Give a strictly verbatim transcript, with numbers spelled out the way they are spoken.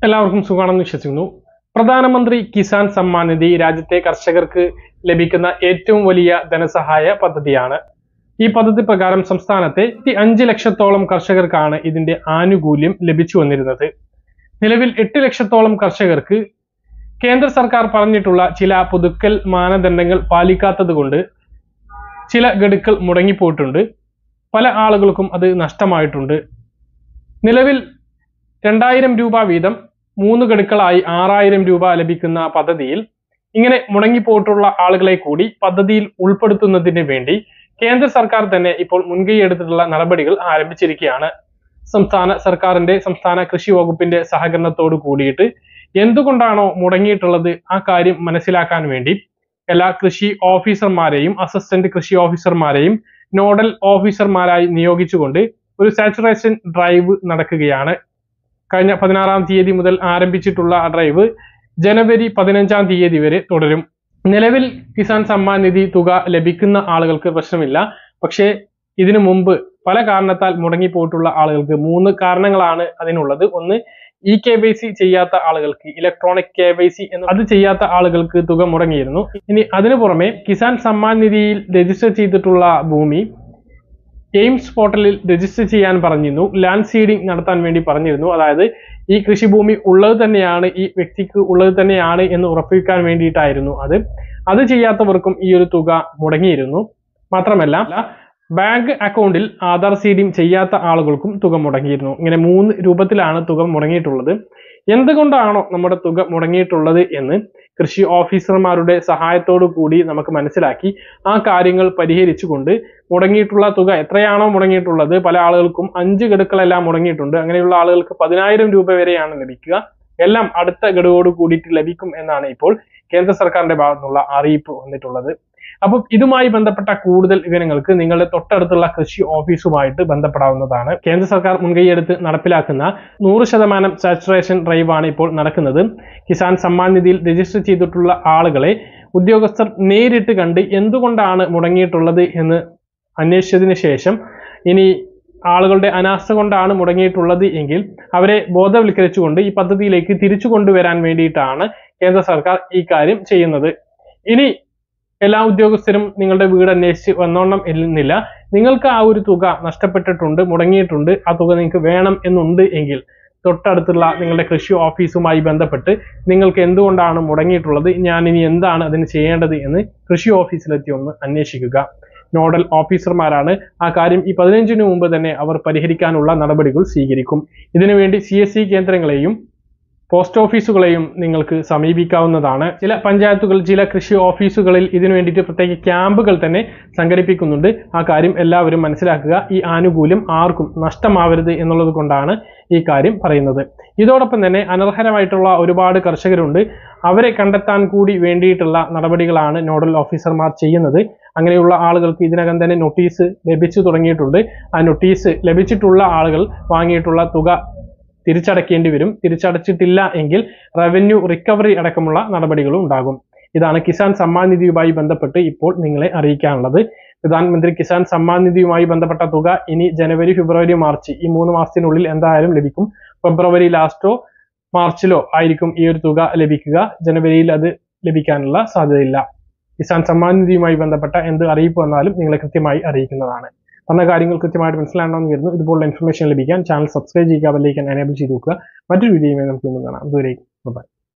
എല്ലാവർക്കും സുഖമാണെന്ന് വിശ്വസിക്കുന്നു. പ്രധാനമന്ത്രി കിസാൻ സമ്മാൻ നിധി രാജ്യത്തെ കർഷകർക്ക് ലഭിക്കുന്ന ഏറ്റവും വലിയ ധനസഹായ പദ്ധതിയാണ്. ഈ പദ്ധതി പ്രകാരം സംസ്ഥാനത്തെ അഞ്ച് ലക്ഷത്തോളം കർഷകർക്കാണ് ഇതിന്റെ ആനുകൂല്യം ലഭിച്ചു വന്നിരുന്നത്. നിലവിൽ എട്ട് ലക്ഷത്തോളം കർഷകർക്ക് കേന്ദ്ര സർക്കാർ പറഞ്ഞിട്ടുള്ള ചില പുതുക്കൽ മാനദണ്ഡങ്ങൾ പാലിക്കാത്തത് കൊണ്ട് ചില ഗഡുക്കൾ മുടങ്ങിപ്പോയിട്ടുണ്ട്. പല ആളുകൾക്കും അത് നഷ്ടമായിട്ടുണ്ട്. നിലവിൽ രണ്ടായിരം രൂപ വീതം മൂന്ന് ഗഡുക്കളായി ആറായിരം രൂപ ലഭിക്കുന്ന പദ്ധതിയിൽ ഇങ്ങനെ മുടങ്ങിപ്പോയിട്ടുള്ള ആളുകളെ കൂടി പദ്ധതിയിൽ ഉൾപ്പെടുത്തുന്നതിന് വേണ്ടി കേന്ദ്ര സർക്കാർ തന്നെ ഇപ്പോൾ മുൻകൈ എടുത്തിട്ടുള്ള നടപടികൾ ആരംഭിച്ചിരിക്കുകയാണ്. സംസ്ഥാന സർക്കാരിന്റെ സംസ്ഥാന കൃഷി വകുപ്പിന്റെ സഹകരണത്തോട് കൂടിയിട്ട് എന്തുകൊണ്ടാണോ മുടങ്ങിയിട്ടുള്ളത് ആ കാര്യം മനസ്സിലാക്കാൻ വേണ്ടി എല്ലാ കൃഷി ഓഫീസർമാരെയും അസിസ്റ്റന്റ് കൃഷി ഓഫീസർമാരെയും നോഡൽ ഓഫീസർമാരായി നിയോഗിച്ചുകൊണ്ട് ഒരു സാച്ചുറേഷൻ ഡ്രൈവ് നടക്കുകയാണ്. കഴിഞ്ഞ പതിനാറാം തീയതി മുതൽ ആരംഭിച്ചിട്ടുള്ള ഡ്രൈവ് ജനുവരി പതിനഞ്ചാം തീയതി വരെ തുടരും. നിലവിൽ കിസാൻ സമ്മാൻ നിധി തുക ലഭിക്കുന്ന ആളുകൾക്ക് പ്രശ്നമില്ല. പക്ഷേ ഇതിനു മുമ്പ് പല കാരണത്താൽ മുടങ്ങിപ്പോയിട്ടുള്ള ആളുകൾക്ക് മൂന്ന് കാരണങ്ങളാണ് അതിനുള്ളത്. ഒന്ന്, ഇ കെ വൈ സി ചെയ്യാത്ത ആളുകൾക്ക്, ഇലക്ട്രോണിക് കെ വൈ സി എന്ന് അത് ചെയ്യാത്ത ആളുകൾക്ക് തുക മുടങ്ങിയിരുന്നു. ഇനി അതിനു പുറമെ കിസാൻ സമ്മാൻ നിധിയിൽ രജിസ്റ്റർ ചെയ്തിട്ടുള്ള ഭൂമി എയിംസ് പോർട്ടലിൽ രജിസ്റ്റർ ചെയ്യാൻ പറഞ്ഞിരുന്നു. ലാൻഡ് സീഡിംഗ് നടത്താൻ വേണ്ടി പറഞ്ഞിരുന്നു. അതായത് ഈ കൃഷിഭൂമി ഉള്ളത് തന്നെയാണ്, ഈ വ്യക്തിക്ക് ഉള്ളത് തന്നെയാണ് എന്ന് ഉറപ്പിക്കാൻ വേണ്ടിയിട്ടായിരുന്നു അത്. അത് ചെയ്യാത്തവർക്കും ഈ ഒരു തുക മുടങ്ങിയിരുന്നു. മാത്രമല്ല ബാങ്ക് അക്കൗണ്ടിൽ ആധാർ സീഡിംഗ് ചെയ്യാത്ത ആളുകൾക്കും തുക മുടങ്ങിയിരുന്നു. ഇങ്ങനെ മൂന്ന് രൂപത്തിലാണ് തുക മുടങ്ങിയിട്ടുള്ളത്. എന്തുകൊണ്ടാണോ നമ്മുടെ തുക മുടങ്ങിയിട്ടുള്ളത് എന്ന് കൃഷി ഓഫീസർമാരുടെ സഹായത്തോടു കൂടി നമുക്ക് മനസ്സിലാക്കി ആ കാര്യങ്ങൾ പരിഹരിച്ചുകൊണ്ട് മുടങ്ങിയിട്ടുള്ള തുക എത്രയാണോ മുടങ്ങിയിട്ടുള്ളത്, പല ആളുകൾക്കും അഞ്ച് ഗഡുക്കളെല്ലാം മുടങ്ങിയിട്ടുണ്ട്. അങ്ങനെയുള്ള ആളുകൾക്ക് പതിനായിരം രൂപ വരെയാണ് ലഭിക്കുക. എല്ലാം അടുത്ത ഗഡുവോട് കൂടിയിട്ട് ലഭിക്കും എന്നാണ് ഇപ്പോൾ കേന്ദ്ര സർക്കാരിന്റെ ഭാഗത്തുനിന്നുള്ള അറിയിപ്പ് വന്നിട്ടുള്ളത്. അപ്പം ഇതുമായി ബന്ധപ്പെട്ട കൂടുതൽ വിവരങ്ങൾക്ക് നിങ്ങളുടെ തൊട്ടടുത്തുള്ള കൃഷി ഓഫീസുമായിട്ട് ബന്ധപ്പെടാവുന്നതാണ്. കേന്ദ്ര സർക്കാർ മുൻകൈയെടുത്ത് നടപ്പിലാക്കുന്ന നൂറ് ശതമാനം സാച്ചുറേഷൻ ഡ്രൈവാണ് ഇപ്പോൾ നടക്കുന്നത്. കിസാൻ സമ്മാൻ നിധിയിൽ രജിസ്റ്റർ ചെയ്തിട്ടുള്ള ആളുകളെ ഉദ്യോഗസ്ഥർ നേരിട്ട് കണ്ട് എന്തുകൊണ്ടാണ് മുടങ്ങിയിട്ടുള്ളത് എന്ന് അന്വേഷിച്ചതിന് ശേഷം ഇനി ആളുകളുടെ അനാസ്ഥ കൊണ്ടാണ് മുടങ്ങിയിട്ടുള്ളത് എങ്കിൽ അവരെ ബോധവൽക്കരിച്ചുകൊണ്ട് ഈ പദ്ധതിയിലേക്ക് തിരിച്ചു കൊണ്ടുവരാൻ വേണ്ടിയിട്ടാണ് കേന്ദ്ര സർക്കാർ ഈ കാര്യം ചെയ്യുന്നത്. ഇനി എല്ലാ ഉദ്യോഗസ്ഥരും നിങ്ങളുടെ വീട് അന്വേഷിച്ച് വന്നോണം എന്നില്ല. നിങ്ങൾക്ക് ആ ഒരു തുക നഷ്ടപ്പെട്ടിട്ടുണ്ട്, മുടങ്ങിയിട്ടുണ്ട്, ആ തുക നിങ്ങൾക്ക് വേണം എന്നുണ്ട് എങ്കിൽ തൊട്ടടുത്തുള്ള നിങ്ങളുടെ കൃഷി ഓഫീസുമായി ബന്ധപ്പെട്ട് നിങ്ങൾക്ക് എന്തുകൊണ്ടാണ് മുടങ്ങിയിട്ടുള്ളത്, ഞാൻ ഇനി എന്താണ് അതിന് ചെയ്യേണ്ടത് എന്ന് കൃഷി ഓഫീസിലെത്തി ഒന്ന് അന്വേഷിക്കുക. നോഡൽ ഓഫീസർമാരാണ് ആ കാര്യം ഈ പതിനഞ്ചിന് മുമ്പ് തന്നെ അവർ പരിഹരിക്കാനുള്ള നടപടികൾ സ്വീകരിക്കും. ഇതിനുവേണ്ടി സി എസ് സി കേന്ദ്രങ്ങളെയും പോസ്റ്റ് ഓഫീസുകളെയും നിങ്ങൾക്ക് സമീപിക്കാവുന്നതാണ്. ചില പഞ്ചായത്തുകൾ, ചില കൃഷി ഓഫീസുകളിൽ ഇതിനു വേണ്ടിയിട്ട് പ്രത്യേക ക്യാമ്പുകൾ തന്നെ സംഘടിപ്പിക്കുന്നുണ്ട്. ആ കാര്യം എല്ലാവരും മനസ്സിലാക്കുക. ഈ ആനുകൂല്യം ആർക്കും നഷ്ടമാവരുത് എന്നുള്ളത് കൊണ്ടാണ് ഈ കാര്യം പറയുന്നത്. ഇതോടൊപ്പം തന്നെ അനർഹരമായിട്ടുള്ള ഒരുപാട് കർഷകരുണ്ട്. അവരെ കണ്ടെത്താൻ കൂടി വേണ്ടിയിട്ടുള്ള നടപടികളാണ് നോഡൽ ഓഫീസർമാർ ചെയ്യുന്നത്. അങ്ങനെയുള്ള ആളുകൾക്ക് ഇതിനകം തന്നെ നോട്ടീസ് ലഭിച്ചു തുടങ്ങിയിട്ടുണ്ട്. ആ നോട്ടീസ് ലഭിച്ചിട്ടുള്ള ആളുകൾ വാങ്ങിയിട്ടുള്ള തുക തിരിച്ചടയ്ക്കേണ്ടി വരും. തിരിച്ചടച്ചിട്ടില്ല എങ്കിൽ റവന്യൂ റിക്കവറി അടക്കമുള്ള നടപടികളും ഉണ്ടാകും. ഇതാണ് കിസാൻ സമ്മാൻ നിധിയുമായി ബന്ധപ്പെട്ട് ഇപ്പോൾ നിങ്ങളെ അറിയിക്കാനുള്ളത്. പ്രധാനമന്ത്രി കിസാൻ സമ്മാൻ നിധിയുമായി ബന്ധപ്പെട്ട തുക ഇനി ജനുവരി, ഫെബ്രുവരി, മാർച്ച് ഈ മൂന്ന് മാസത്തിനുള്ളിൽ എന്തായാലും ലഭിക്കും. ഫെബ്രുവരി ലാസ്റ്റോ മാർച്ചിലോ ആയിരിക്കും ഈ ഒരു തുക ലഭിക്കുക. ജനുവരിയിൽ അത് ലഭിക്കാനുള്ള സാധ്യതയില്ല. കിസാൻ സമ്മാൻ നിധിയുമായി ബന്ധപ്പെട്ട എന്ത് അറിയിപ്പ് വന്നാലും നിങ്ങളെ കൃത്യമായി അറിയിക്കുന്നതാണ്. പറഞ്ഞ കാര്യങ്ങൾ കൃത്യമായിട്ട് മനസ്സിലാണെന്ന് കരുതുന്നു. ഇതുപോലുള്ള ഇൻഫർമേഷൻ ലഭിക്കാൻ ചാനൽ സബ്സ്ക്രൈബ് ചെയ്യുക, ബെൽ ഐക്കൺ എനേബിൾ ചെയ്ത് നോക്കുക. മറ്റൊരു വീഡിയോയുമായി നമുക്ക് കാണാം. ദൂരേക്ക് ബൈ.